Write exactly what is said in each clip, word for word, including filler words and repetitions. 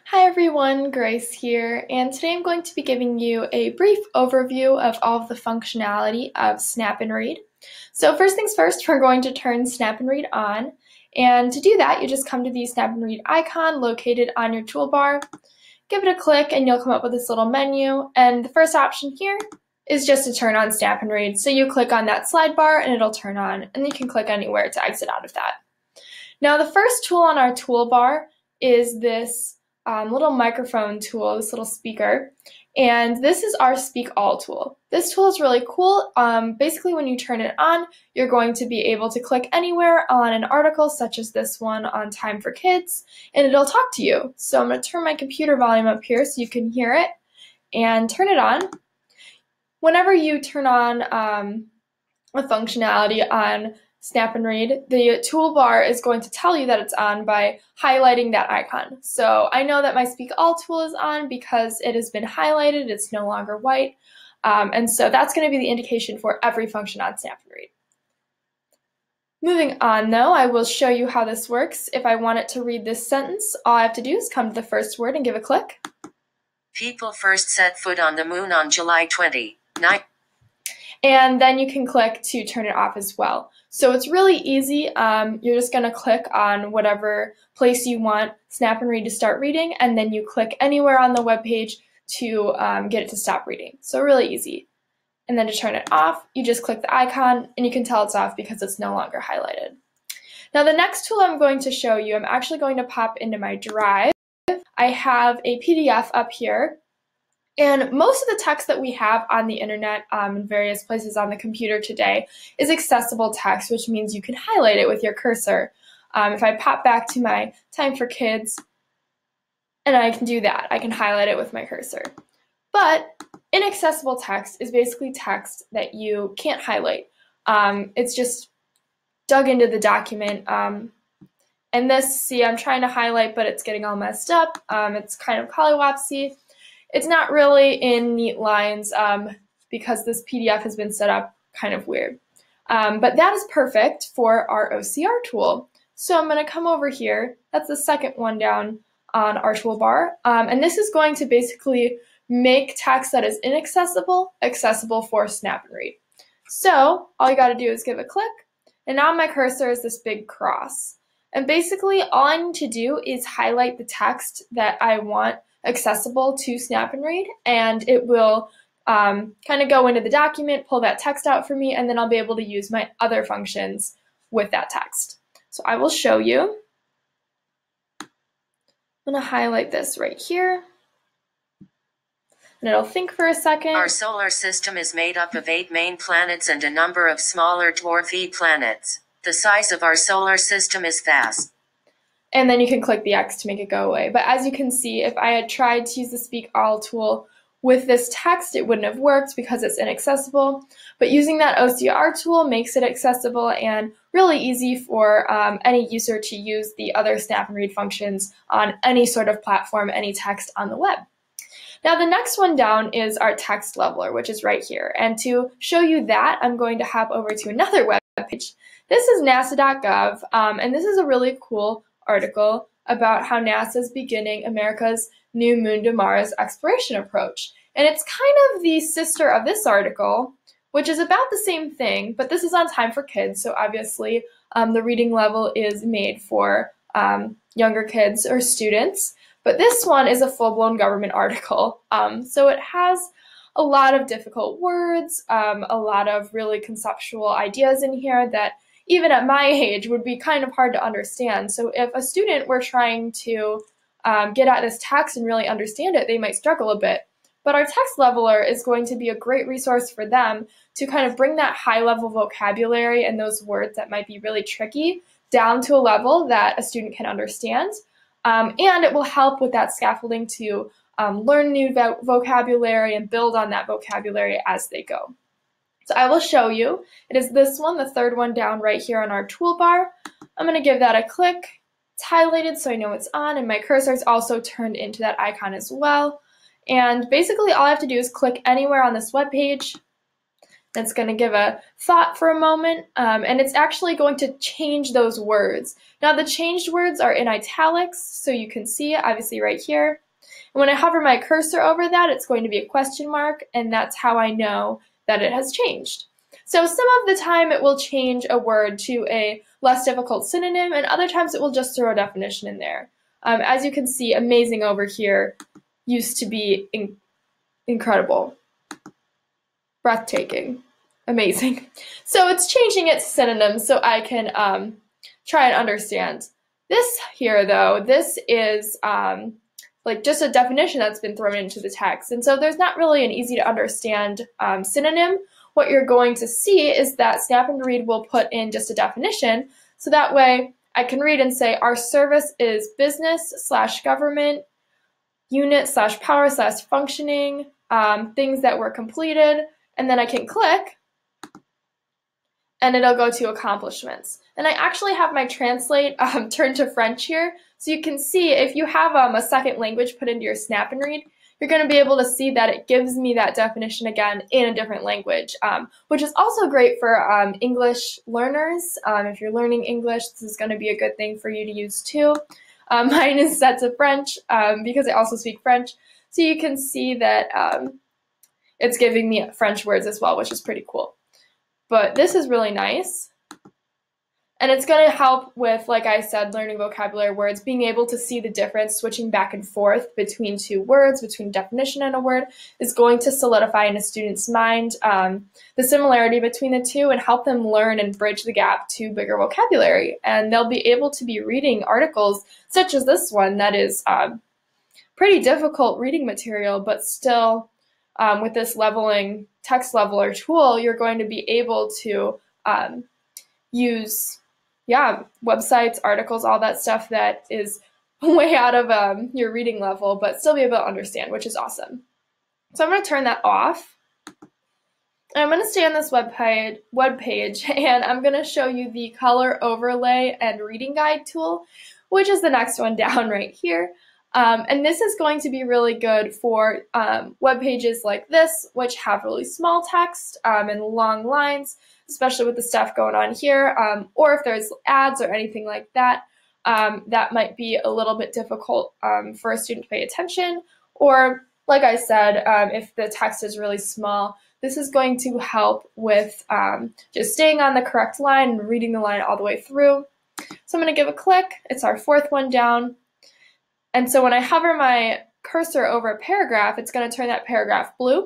Hi everyone, Grace here, and today I'm going to be giving you a brief overview of all of the functionality of Snap and Read. So first things first, we're going to turn Snap and Read on, and to do that you just come to the Snap and Read icon located on your toolbar, give it a click, and you'll come up with this little menu, and the first option here is just to turn on Snap and Read. So you click on that slide bar and it'll turn on, and you can click anywhere to exit out of that. Now the first tool on our toolbar is this Um, little microphone tool, this little speaker, and this is our Speak All tool. This tool is really cool. Um, basically, when you turn it on, you're going to be able to click anywhere on an article, such as this one on Time for Kids, and it'll talk to you. So I'm going to turn my computer volume up here so you can hear it, and turn it on. Whenever you turn on um, a functionality on Snap and Read, the toolbar is going to tell you that it's on by highlighting that icon. So I know that my Speak All tool is on because it has been highlighted, it's no longer white, um, and so that's going to be the indication for every function on Snap and Read. Moving on though, I will show you how this works. If I want it to read this sentence, all I have to do is come to the first word and give a click. People first set foot on the moon on July twenty-ninth. And then you can click to turn it off as well. So it's really easy. Um, you're just going to click on whatever place you want Snap and Read to start reading, and then you click anywhere on the web page to um, get it to stop reading. So really easy. And then to turn it off, you just click the icon, and you can tell it's off because it's no longer highlighted. Now the next tool I'm going to show you, I'm actually going to pop into my drive. I have a P D F up here. And most of the text that we have on the internet um, in various places on the computer today is accessible text, which means you can highlight it with your cursor. Um, if I pop back to my Time for Kids, and I can do that, I can highlight it with my cursor. But inaccessible text is basically text that you can't highlight. Um, it's just dug into the document. Um, and this, see, I'm trying to highlight, but it's getting all messed up. Um, it's kind of collywopsy. It's not really in neat lines um, because this P D F has been set up kind of weird. Um, but that is perfect for our O C R tool. So I'm going to come over here. That's the second one down on our toolbar. Um, and this is going to basically make text that is inaccessible accessible for Snap and Read. So all you got to do is give a click. And now my cursor is this big cross. And basically all I need to do is highlight the text that I want accessible to Snap and Read, and it will um, kind of go into the document, pull that text out for me, and then I'll be able to use my other functions with that text. So I will show you. I'm going to highlight this right here, and it'll think for a second. Our solar system is made up of eight main planets and a number of smaller dwarfy planets. The size of our solar system is vast. And then you can click the X to make it go away. But as you can see, if I had tried to use the Speak All tool with this text, it wouldn't have worked because it's inaccessible. But using that O C R tool makes it accessible and really easy for um, any user to use the other Snap and Read functions on any sort of platform, any text on the web. Now the next one down is our text leveler, which is right here. And to show you that, I'm going to hop over to another web page. This is nasa dot gov, um, and this is a really cool article about how NASA is beginning America's new Moon to Mars exploration approach. And it's kind of the sister of this article, which is about the same thing, but this is on Time for Kids, so obviously um, the reading level is made for um, younger kids or students. But this one is a full-blown government article, um, so it has a lot of difficult words, um, a lot of really conceptual ideas in here that even at my age would be kind of hard to understand. So if a student were trying to um, get at this text and really understand it, they might struggle a bit. But our text leveler is going to be a great resource for them to kind of bring that high level vocabulary and those words that might be really tricky down to a level that a student can understand. Um, and it will help with that scaffolding to um, learn new vo vocabulary and build on that vocabulary as they go. So I will show you. It is this one, the third one down right here on our toolbar. I'm going to give that a click. It's highlighted so I know it's on, and my cursor is also turned into that icon as well. And basically all I have to do is click anywhere on this web page, It's going to give a thought for a moment, um, and it's actually going to change those words. Now the changed words are in italics, so you can see it obviously right here. And when I hover my cursor over that, it's going to be a question mark, and that's how I know that it has changed. So some of the time it will change a word to a less difficult synonym, and other times it will just throw a definition in there. Um, as you can see, amazing over here used to be in incredible. Breathtaking, amazing. So it's changing it to synonyms so I can um, try and understand. This here, though, this is um, like just a definition that's been thrown into the text. And so there's not really an easy to understand um, synonym. What you're going to see is that Snap and Read will put in just a definition. So that way I can read and say our service is business slash government, unit slash power slash functioning, um, things that were completed. And then I can click, and it'll go to accomplishments. And I actually have my translate um, turned to French here, so you can see if you have um, a second language put into your Snap and Read, you're going to be able to see that it gives me that definition again in a different language, um, which is also great for um, English learners. Um, if you're learning English, this is going to be a good thing for you to use too. Um, mine is set to French um, because I also speak French, so you can see that um, it's giving me French words as well, which is pretty cool. But this is really nice. And it's going to help with, like I said, learning vocabulary words, being able to see the difference, switching back and forth between two words, between definition and a word, is going to solidify in a student's mind um, the similarity between the two and help them learn and bridge the gap to bigger vocabulary. And they'll be able to be reading articles such as this one that is um, pretty difficult reading material, but still um, with this leveling text leveler tool, you're going to be able to um, use yeah, websites, articles, all that stuff that is way out of um, your reading level, but still be able to understand, which is awesome. So I'm going to turn that off. And I'm going to stay on this web page, web page, and I'm going to show you the color overlay and reading guide tool, which is the next one down right here. Um, and this is going to be really good for um, web pages like this, which have really small text um, and long lines, especially with the stuff going on here, um, or if there's ads or anything like that, um, that might be a little bit difficult um, for a student to pay attention. Or, like I said, um, if the text is really small, this is going to help with um, just staying on the correct line and reading the line all the way through. So I'm going to give a click. It's our fourth one down. And so when I hover my cursor over a paragraph, it's going to turn that paragraph blue.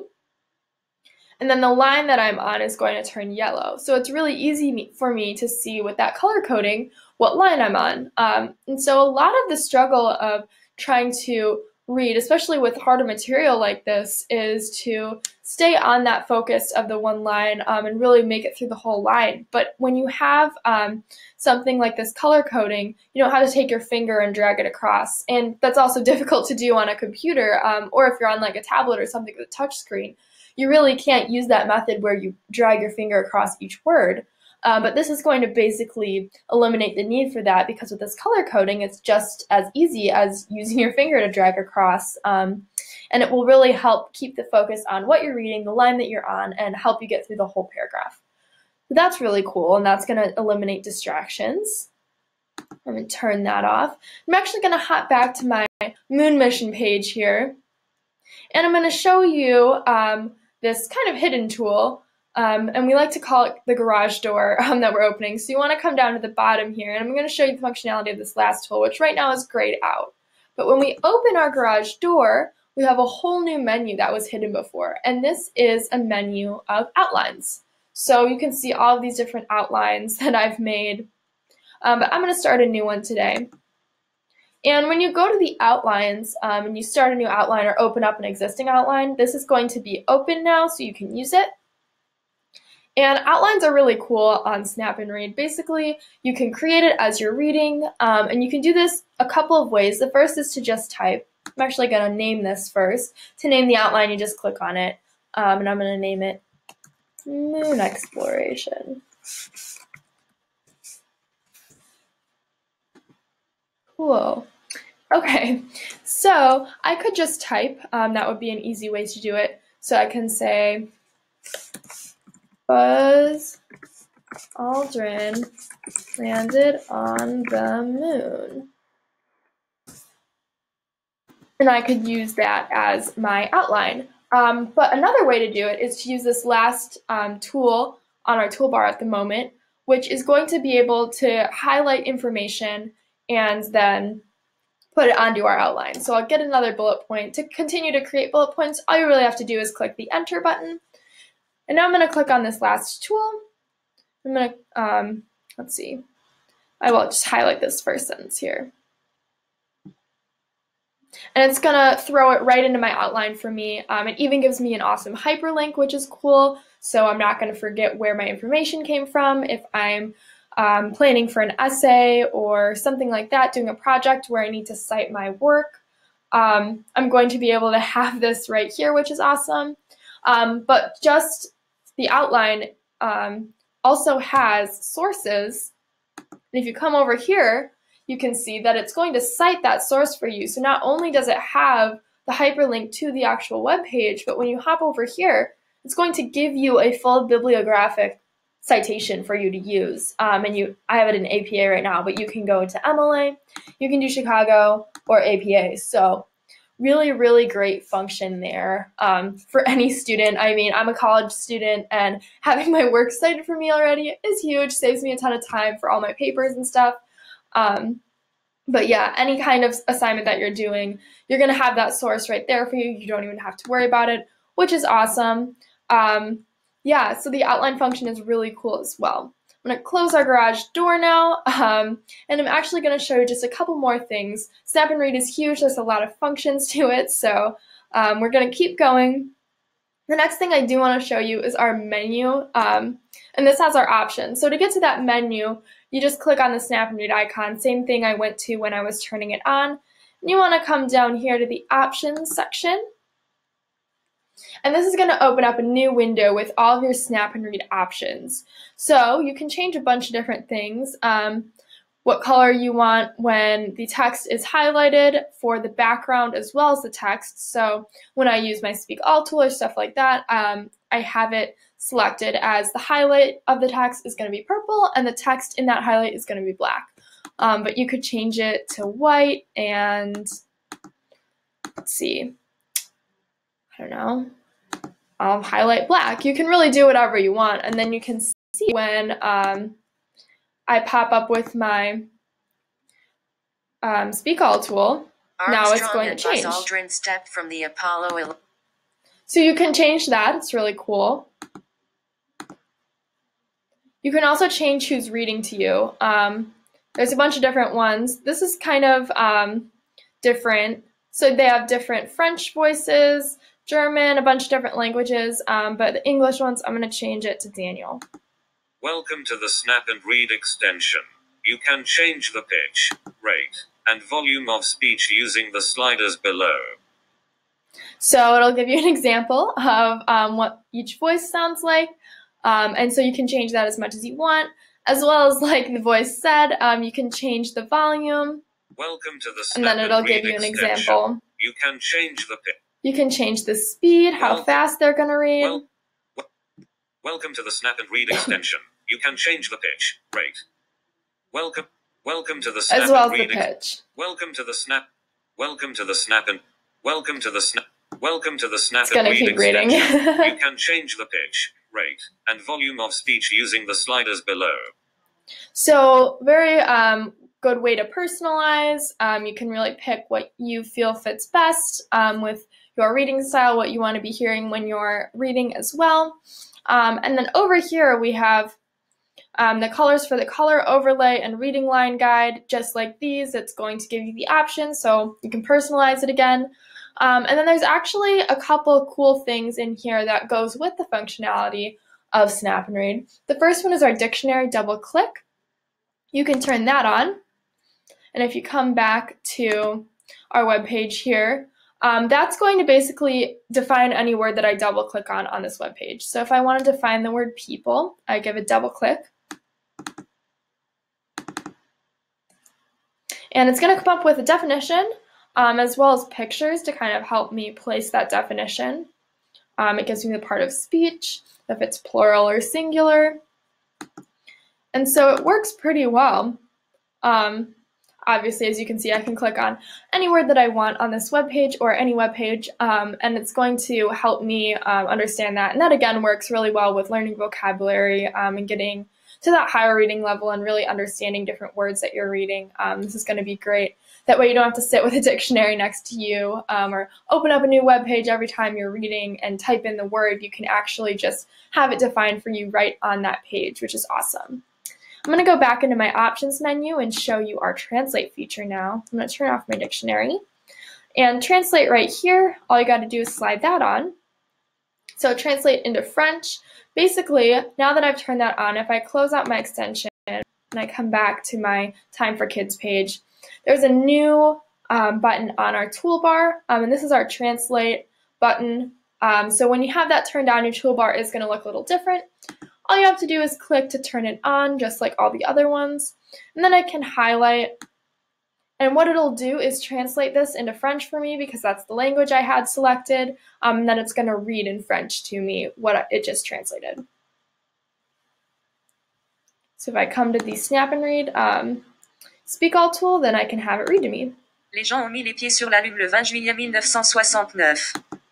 And then the line that I'm on is going to turn yellow. So it's really easy for me to see with that color coding what line I'm on. Um, and so a lot of the struggle of trying to read, especially with harder material like this, is to stay on that focus of the one line um, and really make it through the whole line. But when you have um, something like this color coding, you don't have to take your finger and drag it across. And that's also difficult to do on a computer, um, or if you're on like a tablet or something with a touch screen. You really can't use that method where you drag your finger across each word. Uh, but this is going to basically eliminate the need for that, because with this color coding, it's just as easy as using your finger to drag across. Um, and it will really help keep the focus on what you're reading, the line that you're on, and help you get through the whole paragraph. So that's really cool, and that's going to eliminate distractions. I'm going to turn that off. I'm actually going to hop back to my moon mission page here, and I'm going to show you um, this kind of hidden tool. Um, and we like to call it the garage door um, that we're opening. So you want to come down to the bottom here, and I'm going to show you the functionality of this last tool, which right now is grayed out. But when we open our garage door, we have a whole new menu that was hidden before, and this is a menu of outlines. So you can see all of these different outlines that I've made, um, but I'm going to start a new one today. And when you go to the outlines um, and you start a new outline or open up an existing outline, this is going to be open now so you can use it. And outlines are really cool on Snap and Read. Basically, you can create it as you're reading, um, and you can do this a couple of ways. The first is to just type. I'm actually going to name this first. To name the outline, you just click on it, um, and I'm going to name it Moon Exploration. Cool. Okay, so I could just type. Um, that would be an easy way to do it. So I can say Buzz Aldrin landed on the moon. And I could use that as my outline. Um, but another way to do it is to use this last um, tool on our toolbar at the moment, which is going to be able to highlight information and then put it onto our outline. So I'll get another bullet point. To continue to create bullet points, all you really have to do is click the Enter button. And now I'm going to click on this last tool. I'm going to, um, let's see, I will just highlight this first sentence here. And it's going to throw it right into my outline for me. Um, it even gives me an awesome hyperlink, which is cool. So I'm not going to forget where my information came from if I'm um, planning for an essay or something like that, doing a project where I need to cite my work. Um, I'm going to be able to have this right here, which is awesome. Um, but just the outline um, also has sources. And if you come over here, you can see that it's going to cite that source for you. So not only does it have the hyperlink to the actual web page, but when you hop over here, it's going to give you a full bibliographic citation for you to use. Um, and you, I have it in A P A right now, but you can go to M L A, you can do Chicago, or A P A. So really, really great function there um, for any student. I mean, I'm a college student, and having my work cited for me already is huge, saves me a ton of time for all my papers and stuff. Um, but yeah, any kind of assignment that you're doing, you're going to have that source right there for you. You don't even have to worry about it, which is awesome. Um, yeah, so the outline function is really cool as well. I'm going to close our garage door now, um, and I'm actually going to show you just a couple more things. Snap and Read is huge. There's a lot of functions to it, so um, we're going to keep going. The next thing I do want to show you is our menu, um, and this has our options. So to get to that menu, you just click on the Snap and Read icon, same thing I went to when I was turning it on. And you want to come down here to the Options section. And this is going to open up a new window with all of your Snap and Read options. So you can change a bunch of different things. Um, what color you want when the text is highlighted for the background as well as the text. So when I use my Speak All tool or stuff like that, um, I have it selected as the highlight of the text is going to be purple and the text in that highlight is going to be black. Um, but you could change it to white and, let's see, I don't know, I'll highlight black. You can really do whatever you want, and then you can see when um, I pop up with my um, Speak All tool, Armstrong now it's going to and change. Buzz Aldrin stepped from the Apollo. So you can change that. It's really cool. You can also change who's reading to you. Um, there's a bunch of different ones. This is kind of um, different. So they have different French voices, German, a bunch of different languages, um, but the English ones, I'm going to change it to Daniel. Welcome to the Snap and Read extension. You can change the pitch, rate, and volume of speech using the sliders below. So it'll give you an example of um, what each voice sounds like, um, and so you can change that as much as you want, as well as like the voice said, um, you can change the volume. Welcome to the Snap and then it'll and give Read you an extension. example. You can change the pitch. You can change the speed, how Welcome. fast they're going to read. Well, well, welcome to the Snap and Read extension. You can change the pitch, rate. Welcome, welcome to the Snap as well and as the Read. pitch. Welcome to the Snap. Welcome to the Snap and welcome to the Snap. Welcome to the Snap It's and gonna Read keep reading. extension. You can change the pitch, rate, and volume of speech using the sliders below. So very um, good way to personalize. Um, you can really pick what you feel fits best um, with your reading style, what you want to be hearing when you're reading as well. Um, and then over here we have um, the colors for the color overlay and reading line guide. Just like these, it's going to give you the options so you can personalize it again. Um, and then there's actually a couple cool things in here that goes with the functionality of Snap and Read. The first one is our dictionary double click. You can turn that on. And if you come back to our web page here, um, that's going to basically define any word that I double click on on this web page. So if I want to define the word people, I give a double click. And it's going to come up with a definition um, as well as pictures to kind of help me place that definition. Um, it gives me the part of speech, if it's plural or singular. And so it works pretty well. Um, obviously, as you can see, I can click on any word that I want on this web page or any web page, um, and it's going to help me um, understand that. And that, again, works really well with learning vocabulary um, and getting to that higher reading level and really understanding different words that you're reading. Um, this is going to be great. That way you don't have to sit with a dictionary next to you um, or open up a new web page every time you're reading and type in the word. You can actually just have it defined for you right on that page, which is awesome. I'm going to go back into my options menu and show you our translate feature now. I'm going to turn off my dictionary. And translate right here, all you got to do is slide that on. So translate into French. Basically, now that I've turned that on, if I close out my extension and I come back to my Time for Kids page, there's a new um, button on our toolbar, um, and this is our translate button. Um, so when you have that turned on, your toolbar is going to look a little different. All you have to do is click to turn it on, just like all the other ones. And then I can highlight. And what it'll do is translate this into French for me because that's the language I had selected. Um, and then it's going to read in French to me what it just translated. So if I come to the Snap and Read um, Speak All tool, then I can have it read to me. Les gens ont mis les pieds sur la lune le vingt juillet mille neuf cent soixante-neuf.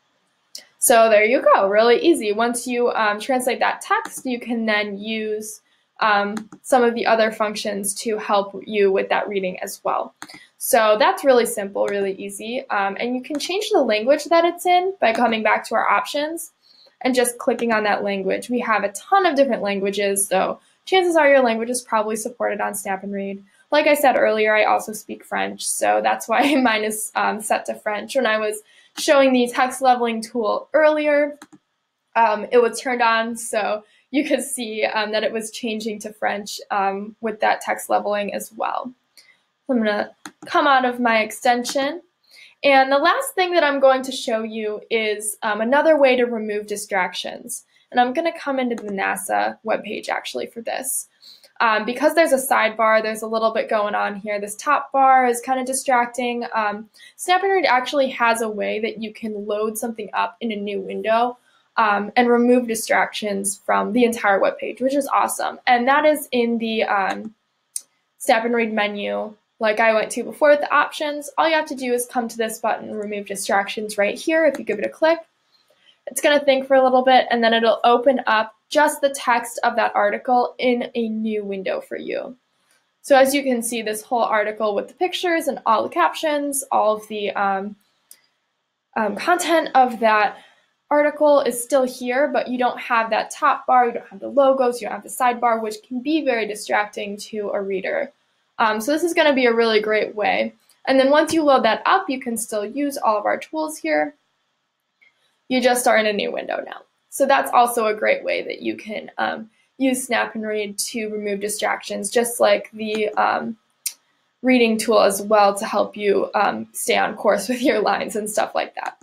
So there you go, really easy. Once you um, translate that text, you can then use um, some of the other functions to help you with that reading as well. So that's really simple, really easy. Um, and you can change the language that it's in by coming back to our options and just clicking on that language. We have a ton of different languages, so chances are your language is probably supported on Snap and Read. Like I said earlier, I also speak French, so that's why mine is um, set to French. When I was showing the text leveling tool earlier, um, it was turned on so you could see um, that it was changing to French um, with that text leveling as well. I'm going to come out of my extension. And the last thing that I'm going to show you is um, another way to remove distractions. And I'm going to come into the NASA webpage actually for this. Um, because there's a sidebar, there's a little bit going on here. This top bar is kind of distracting. Um, Snap and Read actually has a way that you can load something up in a new window um, and remove distractions from the entire web page, which is awesome. And that is in the um, Snap and Read menu, like I went to before with the options. All you have to do is come to this button, remove distractions right here. If you give it a click, it's going to think for a little bit, and then it'll open up just the text of that article in a new window for you. So as you can see, this whole article with the pictures and all the captions, all of the um, um, content of that article is still here, but you don't have that top bar, you don't have the logos, you don't have the sidebar, which can be very distracting to a reader. Um, so this is going to be a really great way. And then once you load that up, you can still use all of our tools here. You just are in a new window now. So that's also a great way that you can um, use Snap and Read to remove distractions, just like the um, reading tool as well to help you um, stay on course with your lines and stuff like that.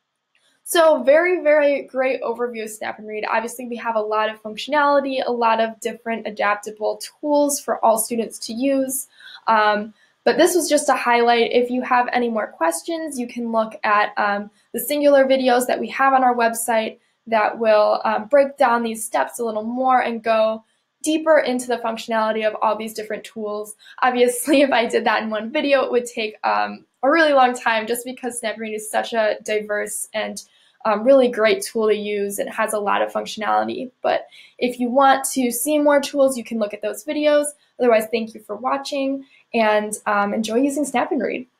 So very, very great overview of Snap and Read. Obviously, we have a lot of functionality, a lot of different adaptable tools for all students to use. Um, But this was just a highlight. If you have any more questions, you can look at um, the singular videos that we have on our website that will um, break down these steps a little more and go deeper into the functionality of all these different tools. Obviously, if I did that in one video, it would take um, a really long time just because Snap and Read is such a diverse and um, really great tool to use and has a lot of functionality. But if you want to see more tools, you can look at those videos. Otherwise, thank you for watching and um, enjoy using Snap and Read.